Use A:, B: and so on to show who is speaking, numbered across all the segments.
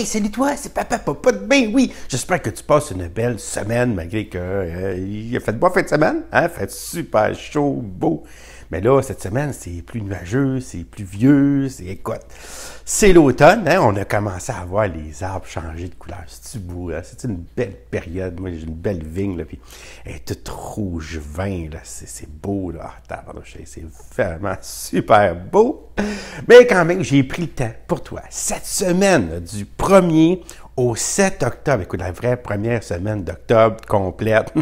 A: Hey, salut toi, c'est Papa Popote. Ben oui, j'espère que tu passes une belle semaine, malgré que il a fait beau fin de semaine, hein, fait super chaud, beau. Mais là, cette semaine, c'est plus nuageux, c'est pluvieux, écoute, c'est l'automne, hein, on a commencé à voir les arbres changer de couleur. C'est-tu beau, hein? C'est une belle période. Moi, j'ai une belle vigne, là, puis elle est toute rouge vin, là, c'est beau, là. Ah, c'est vraiment super beau. Mais quand même, j'ai pris le temps pour toi. Cette semaine, là, du 1er au 7 octobre, écoute, la vraie première semaine d'octobre complète,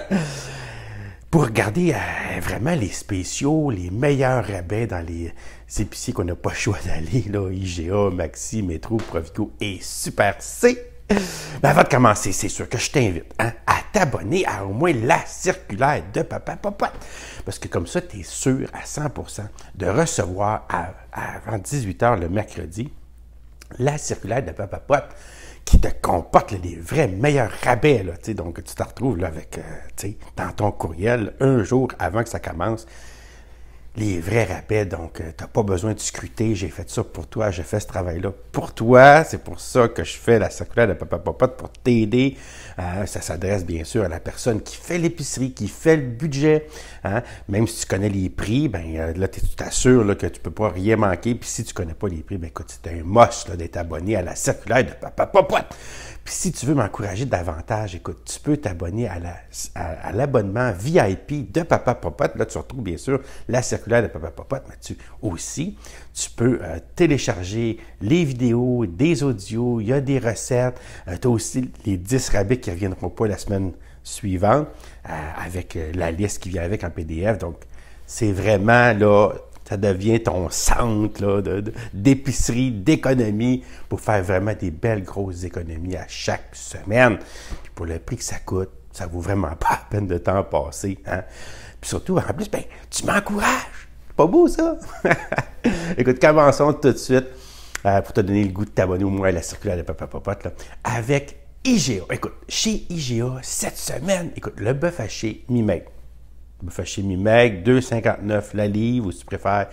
A: pour regarder vraiment les spéciaux, les meilleurs rabais dans les épiceries qu'on n'a pas le choix d'aller, là, IGA, Maxi, Métro, Provigo et Super C. Ben, avant de commencer, c'est sûr que je t'invite à t'abonner à au moins la circulaire de Papa Popote. Parce que comme ça, tu es sûr à 100% de recevoir avant 18h le mercredi la circulaire de Papa Popote qui te comporte là, les vrais meilleurs rabais. Là, donc, tu te retrouves là, avec, dans ton courriel un jour avant que ça commence. Les vrais rabais, donc tu n'as pas besoin de scruter, j'ai fait ça pour toi, j'ai fait ce travail-là pour toi. C'est pour ça que je fais la circulaire de Papa Popote pour t'aider. Ça s'adresse bien sûr à la personne qui fait l'épicerie, qui fait le budget. Hein? Même si tu connais les prix, ben là, tu t'assures là, que tu ne peux pas rien manquer. Puis si tu ne connais pas les prix, ben écoute, c'est un must d'être abonné à la circulaire de Papa Popote. Puis si tu veux m'encourager davantage, écoute, tu peux t'abonner à l'abonnement VIP de Papa Popote. Là, tu retrouves bien sûr la circulaire de Papa Popote, mais tu peux télécharger les vidéos, des audios, il y a des recettes. Tu as aussi les 10 rabais qui ne reviendront pas la semaine suivante avec la liste qui vient avec en PDF. Donc, c'est vraiment là... Ça devient ton centre là, d'épicerie, d'économie pour faire vraiment des belles grosses économies à chaque semaine. Puis pour le prix que ça coûte, ça vaut vraiment pas la peine de temps passer. Hein? Puis surtout, en plus, ben, tu m'encourages. C'est pas beau, ça? Écoute, commençons tout de suite pour te donner le goût de t'abonner au moins à la circulaire de Papa Popote là, avec IGA. Écoute, chez IGA, cette semaine, écoute, le bœuf haché mi-maigre. Bœuf haché mi-maigre, 2,59 la livre, ou si tu préfères,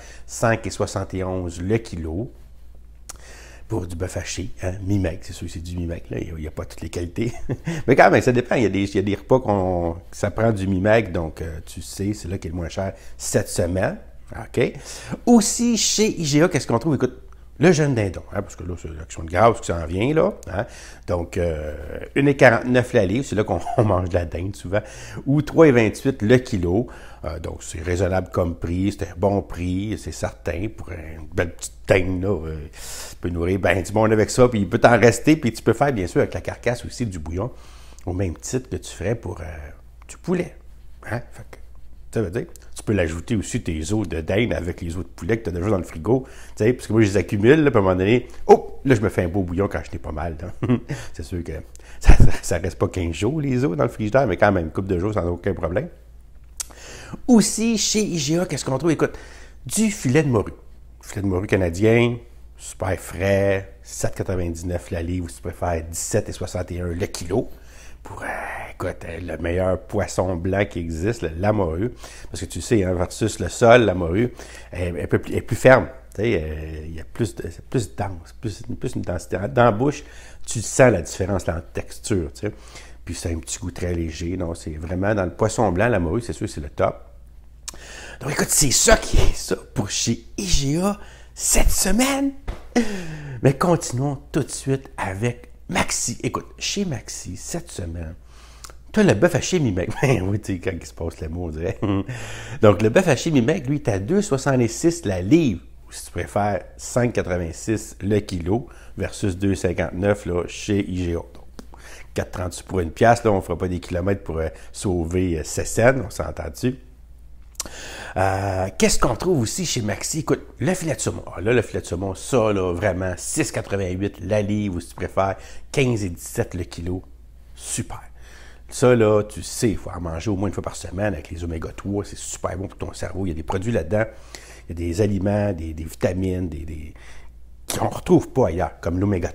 A: 5,71 le kilo. Pour du bœuf haché, hein, mi-maigre, c'est sûr que c'est du mi-maigre, là, il n'y a pas toutes les qualités. Mais quand même, ça dépend, il y a des repas ça prend du mi-maigre, donc tu sais, c'est là qui est le moins cher cette semaine. OK? Aussi, chez IGA, qu'est-ce qu'on trouve? Écoute, le jeune dindon, hein, parce que là, c'est l'action de grâce qui s'en vient, là. Hein? Donc, 1,49 la livre, c'est là qu'on mange de la dinde souvent, ou 3,28 le kilo. Donc, c'est raisonnable comme prix, c'est un bon prix, c'est certain, pour une belle petite dinde, là. Tu peux nourrir ben du monde avec ça, puis il peut t'en rester, puis tu peux faire, bien sûr, avec la carcasse aussi du bouillon, au même titre que tu ferais pour du poulet. Hein? Fait que, ça veut dire, tu peux l'ajouter aussi tes os de dinde avec les os de poulet que tu as déjà dans le frigo. Tu sais, parce que moi, je les accumule, là, puis à un moment donné, là, je me fais un beau bouillon quand je n'ai pas mal. C'est sûr que ça reste pas 15 jours, les os dans le frigidaire, mais quand même, une couple de jours sans aucun problème. Aussi, chez IGA, qu'est-ce qu'on trouve? Écoute, du filet de morue. Filet de morue canadien, super frais, 7,99 la livre, si tu préfères, 17,61 le kilo. Pour, écoute, le meilleur poisson blanc qui existe, la morue. Parce que tu sais, hein, versus le sol, la morue est plus ferme. Tu sais, il y a plus dense, plus une densité. Dans la bouche, tu sens la différence dans la texture. Tu sais. Puis c'est un petit goût très léger. Donc, c'est vraiment dans le poisson blanc, la morue, c'est sûr, c'est le top. Donc, écoute, c'est ça qui est ça pour chez IGA cette semaine. Mais continuons tout de suite avec Maxi. Écoute, chez Maxi, cette semaine, tu as le bœuf haché mi-maigre. Oui, tu sais, quand il se passe le mot, on dirait. Donc, le bœuf haché mi-maigre, lui, est à 2,66 la livre, ou si tu préfères, 5,86 le kilo, versus 2,59 là, chez IGA. Donc, 4,38 pour une pièce, là, on ne fera pas des kilomètres pour sauver Cette, on s'entend dessus. Qu'est-ce qu'on trouve aussi chez Maxi? Écoute, le filet de saumon. Ah, là, le filet de saumon, ça, là, vraiment, 6,88 la livre, ou si tu préfères, 15,17 le kilo. Super. Ça, là, tu sais, il faut en manger au moins une fois par semaine avec les oméga 3. C'est super bon pour ton cerveau. Il y a des produits là-dedans. Il y a des aliments, des vitamines, qu'on ne retrouve pas ailleurs, comme l'oméga 3.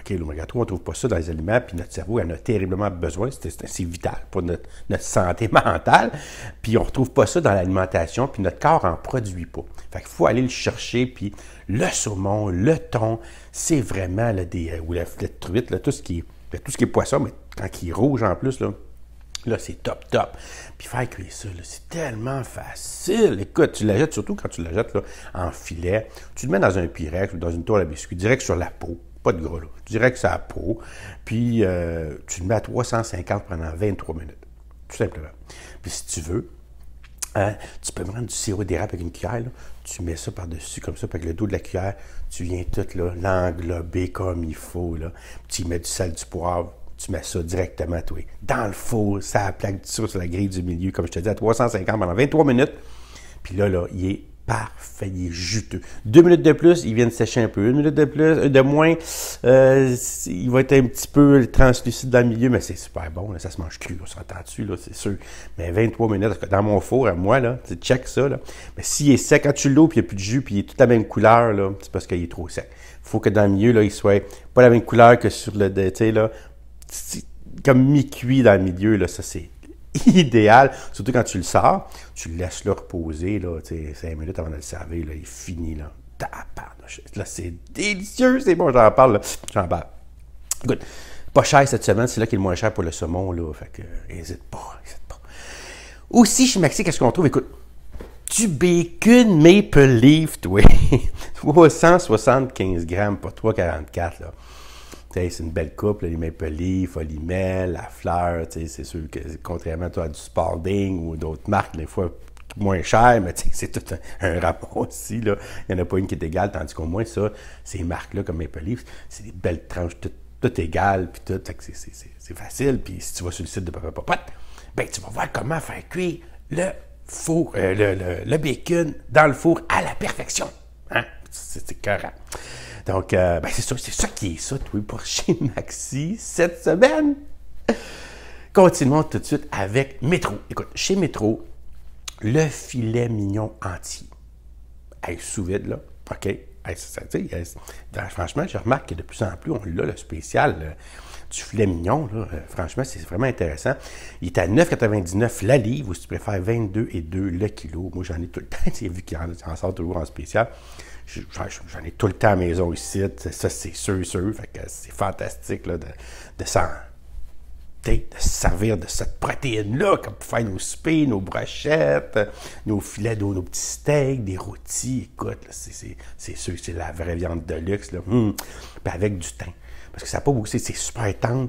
A: OK, l'oméga 3, on ne trouve pas ça dans les aliments, puis notre cerveau en a terriblement besoin. C'est vital pour notre santé mentale. Puis on ne retrouve pas ça dans l'alimentation, puis notre corps n'en produit pas. Fait qu'il faut aller le chercher, puis le saumon, le thon, c'est vraiment là, ou la truite, là, tout ce qui est poisson, mais quand il est rouge en plus, là, c'est top, top. Puis faire cuire ça, c'est tellement facile. Écoute, tu la jettes, surtout quand tu la jettes là, en filet, tu le mets dans un Pyrex ou dans une toile à biscuits, direct sur la peau. Pas de gras, là. Direct sur la peau. Puis, tu le mets à 350 pendant 23 minutes. Tout simplement. Puis, si tu veux, tu peux prendre du sirop d'érable avec une cuillère, là. Tu mets ça par-dessus, comme ça, puis avec le dos de la cuillère, tu viens tout, là, l'englober comme il faut, là. Puis, tu mets du sel, du poivre. Tu mets ça directement, toi, dans le four, ça la plaque sur la grille du milieu, comme je te dis, à 350 pendant 23 minutes. Puis là, il est parfait, il est juteux. 2 minutes de plus, il vient de sécher un peu. 1 minute de plus, de moins, il va être un petit peu translucide dans le milieu, mais c'est super bon, là, ça se mange cru, on s'entend dessus, là, c'est sûr. Mais 23 minutes, dans mon four, à moi, là, tu check ça, là. Mais s'il est sec, quand tu l'ouvres, puis il n'y a plus de jus, puis il est toute la même couleur, là, c'est parce qu'il est trop sec. Il faut que dans le milieu, là, il soit pas la même couleur que sur le, tu sais, là, comme mi-cuit dans le milieu, là, ça c'est idéal. Surtout quand tu le sors, tu le laisses là reposer, là, 5 minutes avant de le servir, là, il finit, là. Là, c'est délicieux, c'est bon, j'en parle, là. J'en parle. Écoute, pas cher cette semaine, c'est là qu'il est le moins cher pour le saumon, là, fait que, hésite pas. Aussi, chez Maxi, qu'est-ce qu'on trouve? Écoute, du bacon maple leaf, toi. 375 grammes, pas 3,44, là. C'est une belle coupe, là, les maple leaf, Olimel, la fleur, c'est sûr que contrairement à du Spalding ou d'autres marques, des fois moins cher, mais c'est tout un rapport aussi, là. Il n'y en a pas une qui est égale, tandis qu'au moins ça, ces marques-là comme Maple Leaf, c'est des belles tranches, toutes égales, puis tout, c'est facile. Puis si tu vas sur le site de Papa Popote, ben tu vas voir comment faire cuire le four, le bacon dans le four à la perfection. Hein? C'est écœurant. Donc, c'est ça qui est ça, toi, pour chez Maxi cette semaine. Continuons tout de suite avec Métro. Écoute, chez Métro, le filet mignon entier. Hey, sous vide, là. OK. Hey, franchement, je remarque que de plus en plus, on l'a, le spécial du filet mignon, là. Franchement, c'est vraiment intéressant. Il est à 9,99 la livre, ou si tu préfères 22,2 le kilo. Moi, j'en ai tout le temps. Vu qu'il en sort toujours en spécial. J'en ai tout le temps à la maison ici. Ça, c'est sûr. Fait que c'est fantastique là, de se servir de cette protéine-là, comme pour faire nos soupers, nos brochettes, nos filets d'eau, nos petits steaks, des rôtis. Écoute, là, c'est sûr que c'est la vraie viande de luxe. Là. Puis avec du thym. Parce que ça n'a pas beaucoup, c'est super tendre,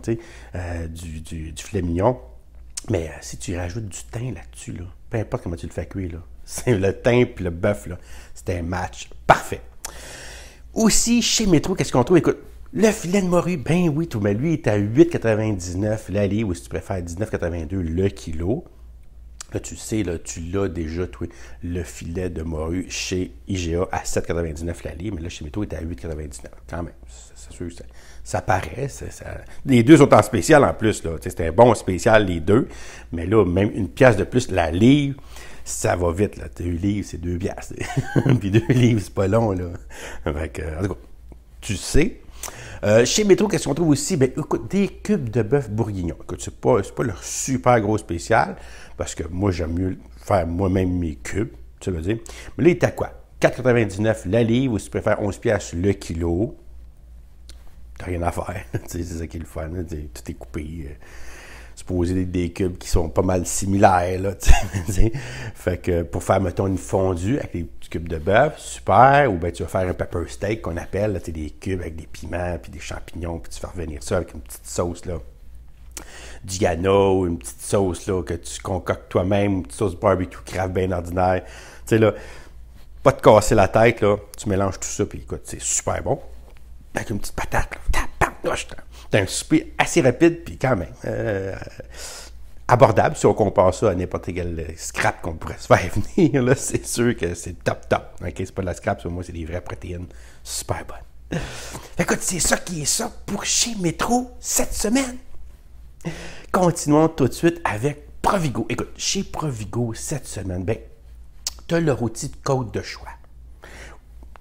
A: du filet mignon. Mais si tu rajoutes du thym là-dessus, là, peu importe comment tu le fais cuire, là, c'est le thym et le bœuf, là, c'est un match parfait. Aussi, chez Métro, qu'est-ce qu'on trouve? Écoute, le filet de morue, ben oui, tout, mais lui, il est à 8,99 la livre, ou si tu préfères 19,82 le kilo. Là, tu sais, là, tu l'as déjà, toi, le filet de morue chez IGA à 7,99 la livre, mais là, chez Métro, il est à 8,99. Quand même, c'est sûr, ça paraît. Les deux sont en spécial en plus, là. C'est un bon spécial, les deux. Mais là, même une pièce de plus, la livre, ça va vite, là. 2 livres, c'est 2 piastres. Puis 2 livres, c'est pas long, là. Fait en tout cas, tu sais. Chez Métro, qu'est-ce qu'on trouve aussi? Ben, écoute, des cubes de bœuf bourguignon. Écoute, c'est pas leur super gros spécial, parce que moi, j'aime mieux faire moi-même mes cubes, tu veux dire. Mais là, il est à quoi? 4,99 la livre, ou si tu préfères 11 piastres le kilo. T'as rien à faire. C'est ça qui est le fun. Tout est coupé. Supposé des cubes qui sont pas mal similaires. Là, fait que pour faire, mettons, une fondue avec des petits cubes de bœuf, super. Ou bien tu vas faire un pepper steak qu'on appelle. Là, des cubes avec des piments puis des champignons. Puis tu fais revenir ça avec une petite sauce. Là. Du gano, une petite sauce là, que tu concoctes toi-même. Une petite sauce barbecue craft bien ordinaire. Tu sais, là, pas te casser la tête. Là, tu mélanges tout ça. Puis écoute, c'est super bon. Avec une petite patate, là. C'est un souper assez rapide, puis quand même abordable si on compare ça à n'importe quel scrap qu'on pourrait se faire venir. Là, c'est sûr que c'est top. Okay? C'est pas de la scrap, moi, c'est des vraies protéines super bonnes. Écoute, c'est ça qui est ça pour chez Métro cette semaine. Continuons tout de suite avec Provigo. Écoute, chez Provigo cette semaine, ben, tu as le rôti de côte de choix.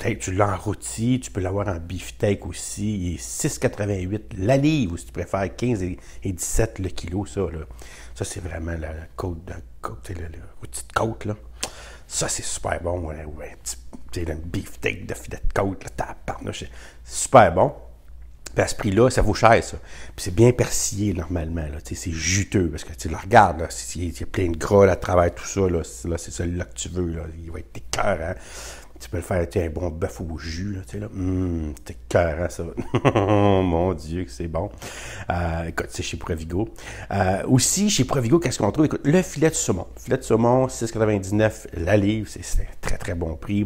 A: peut-être tu l'as en rôti, tu peux l'avoir en beefsteak aussi. Il est 6,88 la livre, ou si tu préfères 15 et 17 le kilo, ça, là. Ça, c'est vraiment la côte, le rôti de côte, là. Ça, c'est super bon. Ouais, un beefsteak de filet de côte, là, c'est super bon. Puis à ce prix-là, ça vaut cher, ça. Puis c'est bien persillé, normalement, là. C'est juteux, parce que tu le regardes, là, il y a plein de gras là, à travers tout ça, là, c'est celui-là que tu veux, là. Il va être écœurant. Tu peux le faire, un bon bœuf au jus, là, tu sais, là. C'est écœurant, ça. Mon Dieu, que c'est bon. Écoute, c'est chez Provigo. Aussi, chez Provigo, qu'est-ce qu'on trouve? Écoute, le filet de saumon. Filet de saumon, 6,99 la livre. C'est un très, très bon prix.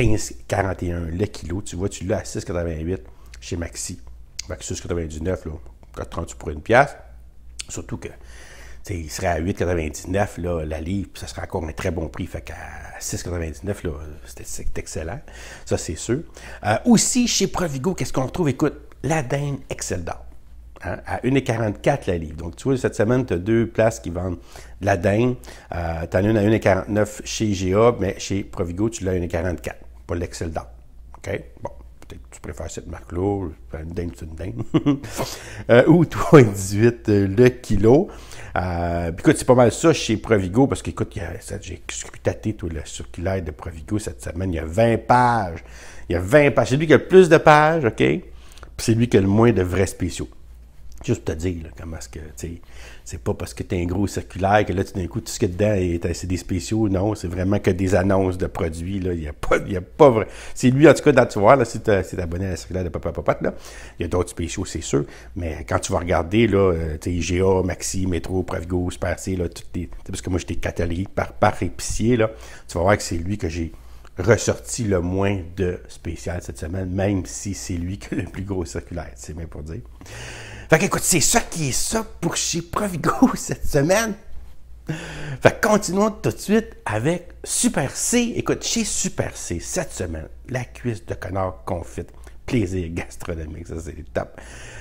A: 15,41 le kilo. Tu vois, tu l'as à 6,88 chez Maxi. Avec 6,99, là, quand tu prends pour une pièce. Surtout que, il serait à 8,99 là, la livre, puis ça serait encore un très bon prix. Fait qu'à 6,99 là, c'est excellent. Ça, c'est sûr. Aussi, chez Provigo, qu'est-ce qu'on trouve? Écoute, la dinde Excel d'or. Hein, à 1,44 la livre. Donc, tu vois, cette semaine, tu as 2 places qui vendent de la dinde. Tu en as une à 1,49 chez IGA, mais chez Provigo, tu l'as à 1,44. Pas l'Excel d'or. OK? Bon. Peut-être que tu préfères cette marque-là, une dinde, c'est une dinde. Ou 3,18 le kilo. Puis écoute, c'est pas mal ça chez Provigo, parce qu'écoute, j'ai scrutaté tout le circulaire de Provigo cette semaine. Il y a 20 pages. Il y a 20 pages. C'est lui qui a le plus de pages, OK? Puis c'est lui qui a le moins de vrais spéciaux. Juste pour te dire, là, comment est-ce que, tu sais, c'est pas parce que tu as un gros circulaire que là, tout d'un coup, tout ce qu'il y a dedans, c'est des spéciaux. Non, c'est vraiment que des annonces de produits, là. Il n'y a pas vrai. C'est lui, en tout cas, tu vois, là, si tu es abonné à la circulaire de Papa Popote, là, il y a d'autres spéciaux, c'est sûr. Mais quand tu vas regarder, là, tu sais, IGA, Maxi, Métro, Provigo, Super C, là, parce que moi, j'étais catalogué par épicier, là, tu vas voir que c'est lui que j'ai ressorti le moins de spécial cette semaine, même si c'est lui qui a le plus gros circulaire, c'est bien pour dire. Fait qu'écoute, c'est ça qui est ça pour chez Provigo cette semaine. Fait que continuons tout de suite avec Super C. Écoute, chez Super C, cette semaine, la cuisse de canard confite. Plaisir gastronomique, ça c'est top.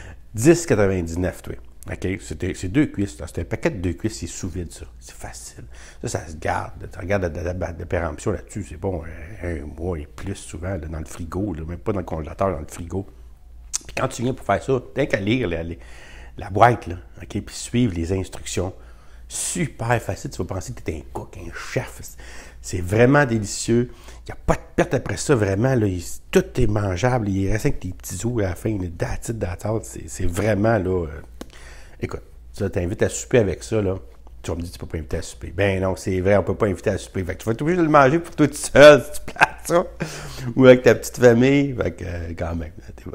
A: 10,99, toi. OK? C'est 2 cuisses. C'est un paquet de 2 cuisses, c'est sous vide, ça. C'est facile. Ça se garde. Tu regardes la date de péremption là-dessus, c'est bon, un mois et plus souvent là, dans le frigo, là, même pas dans le congélateur, dans le frigo. Puis quand tu viens pour faire ça, t'as qu'à lire la boîte, là, OK? Puis suivre les instructions. Super facile. Tu vas penser que tu es un cook, un chef. C'est vraiment délicieux. Il n'y a pas de perte après ça, vraiment. Là, tout est mangeable. Il reste avec tes petits os à la fin. C'est vraiment, là... écoute, tu t'invites à souper avec ça, là. Tu vas me dire, tu ne peux pas inviter à souper. Ben non, c'est vrai, on ne peut pas inviter à souper. Fait que tu vas être obligé de le manger pour toi tout seul, si tu places ça. Ou avec ta petite famille. Fait que, quand même,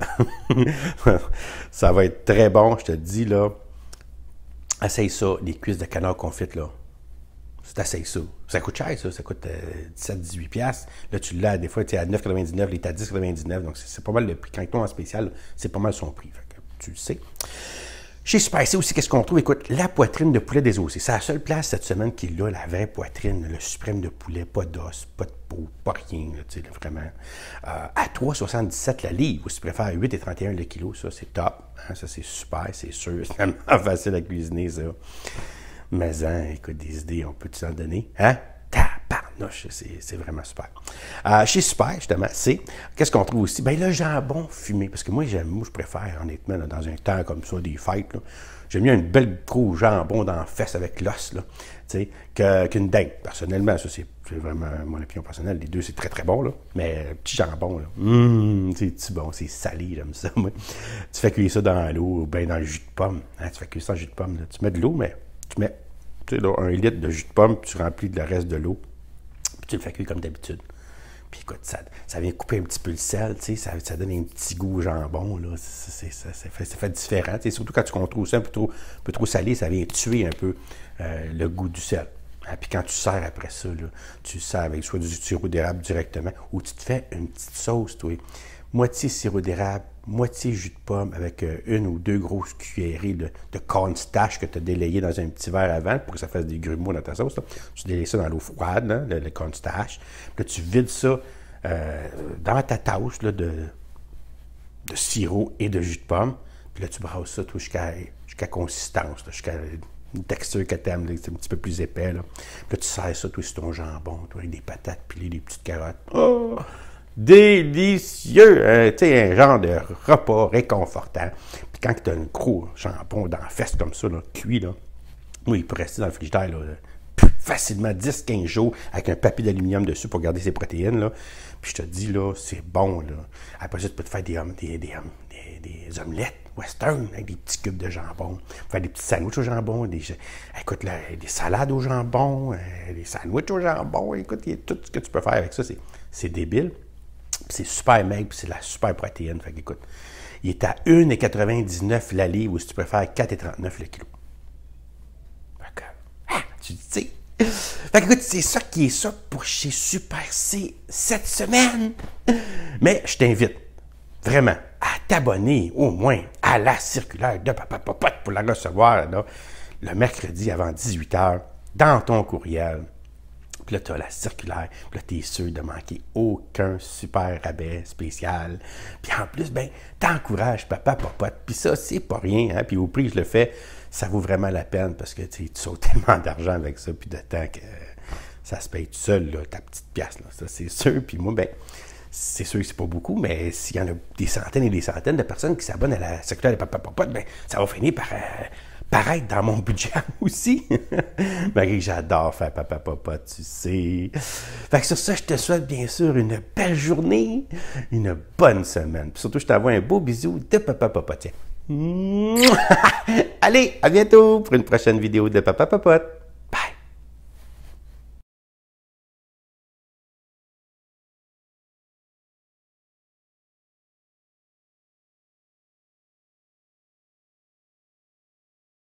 A: ça va être très bon, je te dis, là. Essaye ça, les cuisses de canard confites, là. Essaye ça. Ça coûte cher, ça. Ça coûte 17-18 $. Là, tu l'as, des fois, tu es à 9,99, il est à 10,99. Donc, c'est pas mal le prix. Quand il est en spécial, c'est pas mal son prix. Fait que, tu le sais. Chez Super C aussi, qu'est-ce qu'on trouve? Écoute, la poitrine de poulet désossée. C'est la seule place cette semaine qui a la vraie poitrine, le suprême de poulet, pas d'os, pas de peau, pas rien, tu sais, vraiment. À 3,77 la livre, ou si tu préfères 8,31 le kilo, ça, c'est top. Hein, ça, c'est super, c'est sûr. C'est tellement facile à cuisiner, ça. Mais, hein, écoute, des idées, on peut t'en donner. Hein? Tabarnouche, c'est vraiment super. Chez Super, justement, qu'est-ce qu'on trouve aussi? Bien, le jambon fumé. Parce que moi, je préfère, honnêtement, là, dans un temps comme ça, des fêtes, là, j'aime mieux une belle gros jambon dans la fesse avec l'os, là, tu sais, qu'une dinde. Personnellement, ça, c'est vraiment mon opinion personnelle. Les deux, c'est très, très bon, là. Mais petit jambon, là, c'est bon, c'est salé, j'aime ça, moi. Tu fais cuire ça dans l'eau, ou bien dans le jus de pomme. Hein, tu fais cuire ça dans le jus de pomme, là. Tu mets de l'eau, mais tu mets... Tu sais, là, 1 litre de jus de pomme, puis tu remplis de le reste de l'eau, puis tu le fais cuire comme d'habitude. Puis écoute, ça vient couper un petit peu le sel, tu sais, ça donne un petit goût au jambon, là, ça fait différent. Tu sais, surtout quand tu contrôles ça un peu trop salé, ça vient tuer un peu le goût du sel. Hein, puis quand tu sers après ça, là, tu sers avec soit du sirop d'érable directement, ou tu te fais une petite sauce, toi, moitié sirop d'érable, moitié jus de pomme avec 1 ou 2 grosses cuillerées de cornstarch que tu as délayé dans un petit verre avant pour que ça fasse des grumeaux dans ta sauce. Là. Tu délayes ça dans l'eau froide, là, le cornstarch. Puis là, tu vides ça dans ta tasse là, de sirop et de jus de pomme. Puis là, tu brasses ça jusqu'à consistance, là, jusqu'à une texture que tu aimes, c'est un petit peu plus épais. Là. Puis là, tu sers ça toi, sur ton jambon, toi, avec des patates pilées, des petites carottes. Oh! délicieux. Tu sais, un genre de repas réconfortant. Puis quand tu as un gros jambon dans la fesse comme ça, là, cuit, là, oui, il peut rester dans le frigidaire là, facilement 10-15 jours avec un papier d'aluminium dessus pour garder ses protéines. Là. Puis je te dis, là, c'est bon. Là. Après ça, tu peux te faire des omelettes western avec des petits cubes de jambon. Faire des petits sandwichs au jambon. Écoute, là, des salades au jambon, des sandwichs au jambon. Écoute, tout ce que tu peux faire avec ça, c'est débile. Puis c'est super maigre, puis c'est de la super protéine. Fait qu'écoute, il est à 1,99 la livre, ou si tu préfères 4,39 le kilo. Tu sais. Fait que, écoute, c'est ça qui est ça pour chez Super C cette semaine. Mais je t'invite vraiment à t'abonner au moins à la circulaire de Papa Popote pour la recevoir là, le mercredi avant 18h dans ton courriel. Puis là, tu as la circulaire. Puis là, tu es sûr de manquer aucun super rabais spécial. Puis en plus, ben, t'encourages Papa Popote. Puis ça, c'est pas rien. Hein? Puis au prix que je le fais, ça vaut vraiment la peine parce que tu sautes tellement d'argent avec ça. Puis de temps que ça se paye tout seul, là, ta petite pièce. Là, ça, c'est sûr. Puis moi, ben, c'est sûr que c'est pas beaucoup, mais s'il y en a des centaines et des centaines de personnes qui s'abonnent à la circulaire de Papa Popote, ben, ça va finir par paraître dans mon budget aussi. Marie, j'adore faire Papa Popote, tu sais. Fait que sur ça, je te souhaite bien sûr une belle journée, une bonne semaine. Puis surtout, je t'envoie un beau bisou de Papa Popote. Allez, à bientôt pour une prochaine vidéo de Papa Popote.